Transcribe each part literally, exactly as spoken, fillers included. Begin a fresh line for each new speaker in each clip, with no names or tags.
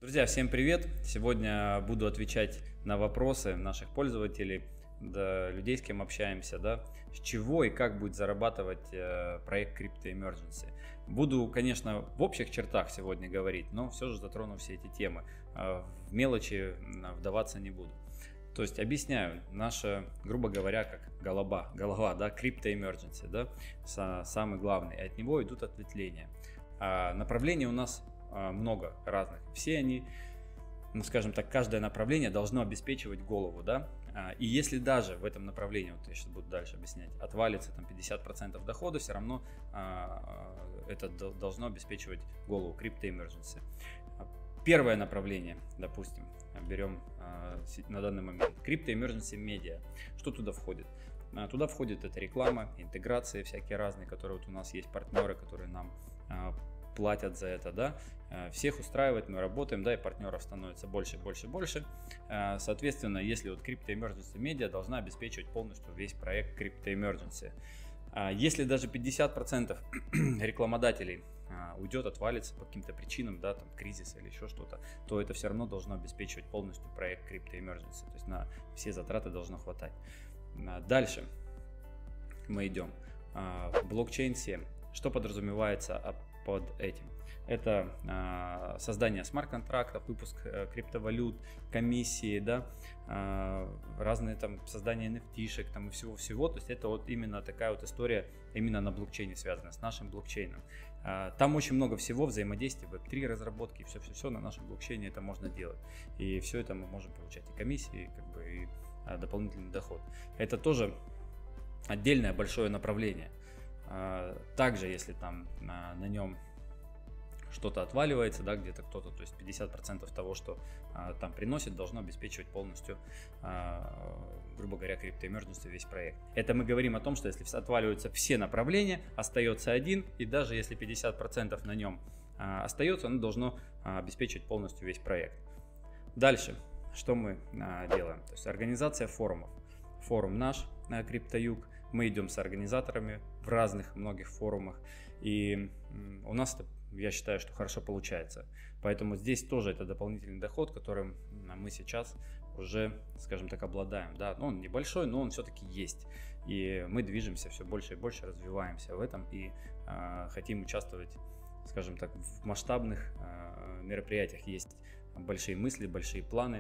Друзья, всем привет! Сегодня буду отвечать на вопросы наших пользователей, да, людей, с кем общаемся, да, с чего и как будет зарабатывать э, проект Crypto Emergency. Буду, конечно, в общих чертах сегодня говорить, но все же затрону все эти темы. Э, в мелочи вдаваться не буду. То есть объясняю, наша, грубо говоря, как голова, голова, да, Crypto Emergency, да, самый главный, и от него идут ответвления. А направлений у нас много разных. Все они, ну, скажем так, каждое направление должно обеспечивать голову, да. И если даже в этом направлении, вот я сейчас буду дальше объяснять, отвалится там пятьдесят процентов дохода, все равно а, это должно обеспечивать голову Crypto Emergency. Первое направление, допустим, берем а, на данный момент Crypto Emergency Media. Что туда входит? А, туда входит это реклама, интеграции всякие разные, которые вот у нас есть партнеры, которые нам а, платят за это, да, всех устраивает, мы работаем, да, и партнеров становится больше, больше, больше. Соответственно, если вот Crypto Emergency Media должна обеспечивать полностью весь проект Crypto Emergency. Если даже пятьдесят процентов рекламодателей уйдет, отвалится по каким-то причинам, да, там кризис или еще что-то, то это все равно должно обеспечивать полностью проект Crypto Emergency, то есть на все затраты должно хватать. Дальше мы идем. Блокчейн семь. Что подразумевается под этим? Это э, создание смарт-контрактов, выпуск э, криптовалют, комиссии, да, э, разные там создание эн эф ти-шек там и всего-всего. То есть это вот именно такая вот история именно на блокчейне связана, с нашим блокчейном. Э, там очень много всего, взаимодействия, веб три разработки, все-все-все на нашем блокчейне это можно делать. И все это мы можем получать и комиссии, как бы, и э, дополнительный доход. Это тоже отдельное большое направление. Э, также, если там э, на нем что-то отваливается, да, где-то кто-то, то есть пятьдесят процентов того, что а, там приносит, должно обеспечивать полностью, а, грубо говоря, Crypto Emergency весь проект. Это мы говорим о том, что если отваливаются все направления, остается один, и даже если пятьдесят процентов на нем а, остается, оно должно а, обеспечивать полностью весь проект. Дальше, что мы а, делаем? То есть организация форумов. Форум наш, а, CryptoYug, мы идем с организаторами в разных многих форумах, и м, у нас это, я считаю, что хорошо получается. Поэтому здесь тоже это дополнительный доход, которым мы сейчас уже, скажем так, обладаем. Да, ну, он небольшой, но он все-таки есть. И мы движемся все больше и больше, развиваемся в этом и э, хотим участвовать, скажем так, в масштабных э, мероприятиях. Есть большие мысли, большие планы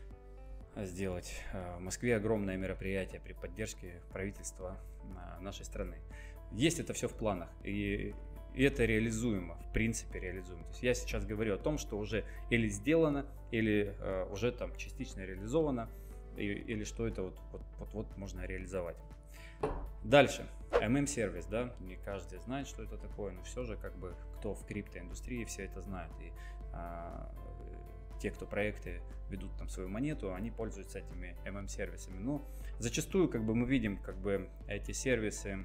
сделать в Москве огромное мероприятие при поддержке правительства нашей страны. Есть это все в планах. И И это реализуемо, в принципе реализуемо. То есть я сейчас говорю о том, что уже или сделано, или э, уже там частично реализовано, и, или что это вот, вот, вот, вот можно реализовать. Дальше. эм эм-сервис, да, не каждый знает, что это такое, но все же как бы кто в криптоиндустрии, все это знают. И э, те, кто проекты ведут там свою монету, они пользуются этими эм эм-сервисами. Но зачастую как бы мы видим как бы эти сервисы,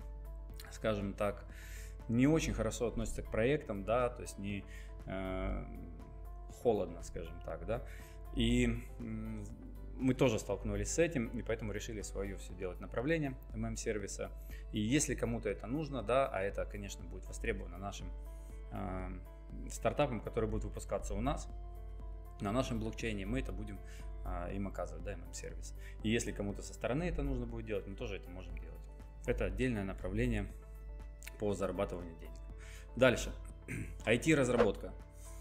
скажем так, не очень хорошо относятся к проектам, да, то есть не э, холодно, скажем так, да, и э, мы тоже столкнулись с этим, и поэтому решили свое все делать направление эм эм-сервиса, и если кому-то это нужно, да, а это, конечно, будет востребовано нашим э, стартапам, которые будут выпускаться у нас, на нашем блокчейне, мы это будем э, им оказывать, да, эм эм-сервис, и если кому-то со стороны это нужно будет делать, мы тоже это можем делать. Это отдельное направление по зарабатыванию денег. Дальше. ай ти-разработка.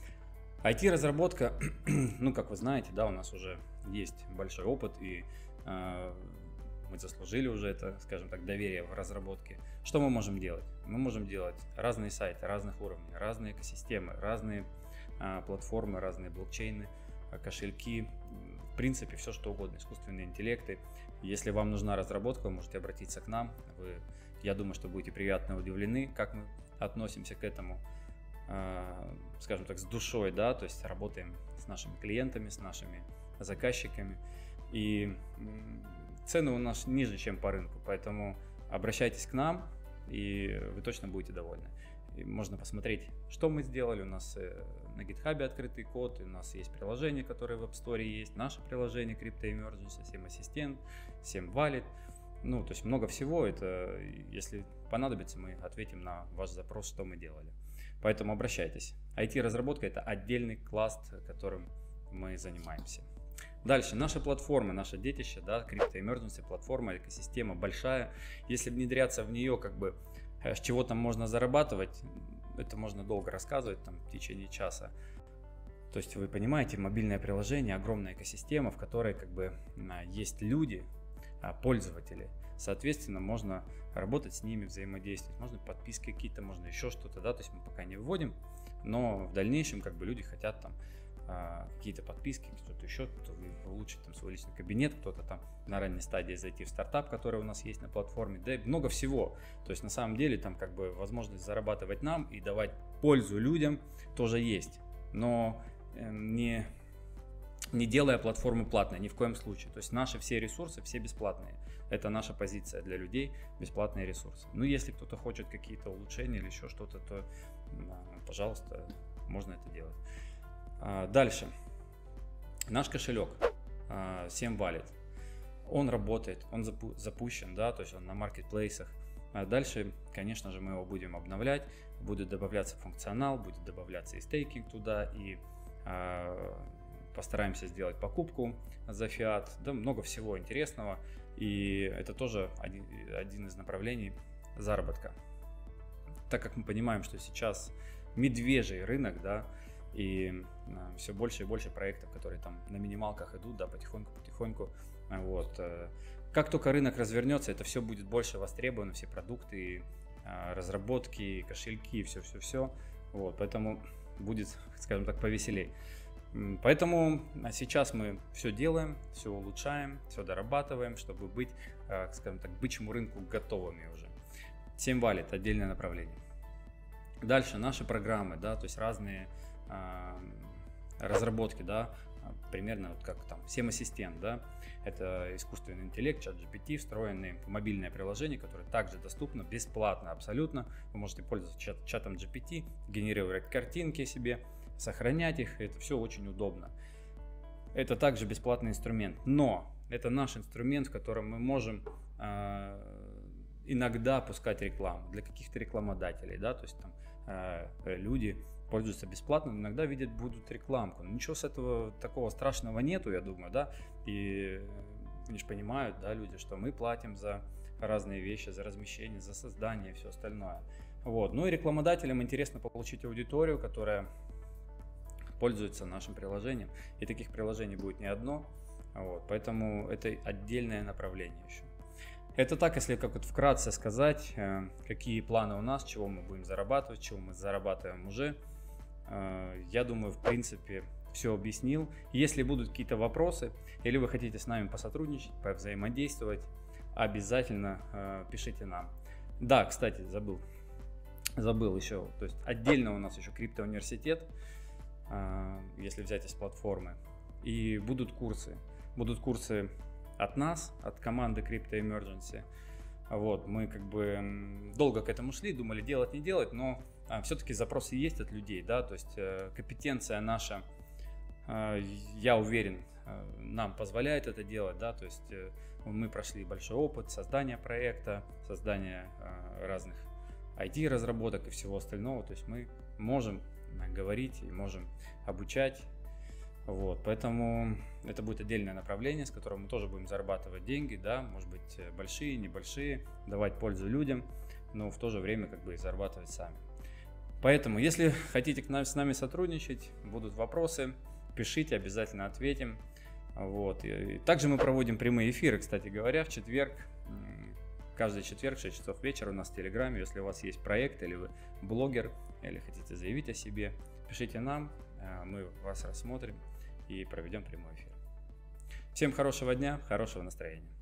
ай ти-разработка, ну, как вы знаете, да, у нас уже есть большой опыт, и э, мы заслужили уже это, скажем так, доверие в разработке. Что мы можем делать? Мы можем делать разные сайты, разных уровней, разные экосистемы, разные э, платформы, разные блокчейны, кошельки, в принципе, все что угодно, искусственные интеллекты. Если вам нужна разработка, вы можете обратиться к нам. Вы, я думаю, что будете приятно удивлены, как мы относимся к этому, э, скажем так, с душой, да, то есть работаем с нашими клиентами, с нашими заказчиками. И цены у нас ниже, чем по рынку, поэтому обращайтесь к нам, и вы точно будете довольны. И можно посмотреть, что мы сделали. У нас на GitHub открытый код, у нас есть приложение, которое в App Store есть, наше приложение Crypto Emergency, семь Assistant, семь Wallet. Ну, то есть много всего. Это, если понадобится, мы ответим на ваш запрос, что мы делали. Поэтому обращайтесь. ай ти-разработка – это отдельный класс, которым мы занимаемся. Дальше, наша платформа, наше детище, да, Crypto Emergency платформа, экосистема большая. Если внедряться в нее, как бы, с чего там можно зарабатывать, это можно долго рассказывать, там, в течение часа. То есть вы понимаете, мобильное приложение, огромная экосистема, в которой как бы есть люди, пользователи. Соответственно, можно работать с ними, взаимодействовать, можно подписки какие-то, можно еще что-то, да, то есть мы пока не вводим, но в дальнейшем как бы люди хотят там какие-то подписки, что-то еще, кто-то улучшить там свой личный кабинет, кто-то там на ранней стадии зайти в стартап, который у нас есть на платформе, да и много всего. То есть на самом деле там как бы возможность зарабатывать нам и давать пользу людям тоже есть, но не, не делая платформу платной, ни в коем случае. То есть наши все ресурсы, все бесплатные. Это наша позиция для людей, бесплатные ресурсы. Ну, если кто-то хочет какие-то улучшения или еще что-то, то, пожалуйста, можно это делать. Дальше. Наш кошелек семь Wallet. Он работает, он запу запущен, да, то есть он на маркетплейсах. А дальше, конечно же, мы его будем обновлять, будет добавляться функционал, будет добавляться и стейкинг туда, и а, постараемся сделать покупку за фиат, да, много всего интересного, и это тоже один, один из направлений заработка. Так как мы понимаем, что сейчас медвежий рынок, да, и а, все больше и больше проектов, которые там на минималках идут, да, потихоньку-потихоньку, вот. Как только рынок развернется, это все будет больше востребовано, все продукты, а, разработки, кошельки, все-все-все, вот, поэтому будет, скажем так, повеселей. Поэтому сейчас мы все делаем, все улучшаем, все дорабатываем, чтобы быть, скажем так, к бычьему рынку готовыми уже. семь Wallet – отдельное направление. Дальше наши программы, да, то есть разные а, разработки, да, примерно вот как там семь ассистент, да, это искусственный интеллект, чат джи пи ти, встроенный в мобильное приложение, которое также доступно бесплатно абсолютно. Вы можете пользоваться чат, чатом джи пи ти, генерировать картинки себе, сохранять их, это все очень удобно. Это также бесплатный инструмент, но это наш инструмент, в котором мы можем э, иногда пускать рекламу для каких-то рекламодателей, да, то есть там э, люди пользуются бесплатно, но иногда видят будут рекламку. Но ничего с этого такого страшного нету, я думаю, да, и они же понимают, да, люди, что мы платим за разные вещи, за размещение, за создание и все остальное. Вот. Ну и рекламодателям интересно получить аудиторию, которая пользуется нашим приложением, и таких приложений будет не одно, вот, поэтому это отдельное направление еще. Это так, если как вот вкратце сказать, какие планы у нас, чего мы будем зарабатывать, чего мы зарабатываем уже. Я думаю, в принципе, все объяснил. Если будут какие-то вопросы, или вы хотите с нами посотрудничать, повзаимодействовать, обязательно пишите нам. Да, кстати, забыл, забыл еще, то есть отдельно у нас еще криптоуниверситет, если взять из платформы, и будут курсы, будут курсы от нас, от команды Crypto Emergency. Вот, мы как бы долго к этому шли, думали делать, не делать, но а, все-таки запросы есть от людей, да, то есть э, компетенция наша, э, я уверен, э, нам позволяет это делать, да, то есть э, мы прошли большой опыт создания проекта, создания э, разных ай ти-разработок и всего остального, то есть мы можем говорить и можем обучать. Вот, поэтому это будет отдельное направление, с которым мы тоже будем зарабатывать деньги, да, может быть большие, небольшие, давать пользу людям, но в то же время как бы и зарабатывать сами. Поэтому, если хотите к нам, с нами сотрудничать, будут вопросы, пишите, обязательно ответим. Вот. И также мы проводим прямые эфиры, кстати говоря, в четверг, каждый четверг в шесть часов вечера у нас в Телеграме. Если у вас есть проект или вы блогер, или хотите заявить о себе, пишите нам, мы вас рассмотрим и проведем прямой эфир. Всем хорошего дня, хорошего настроения.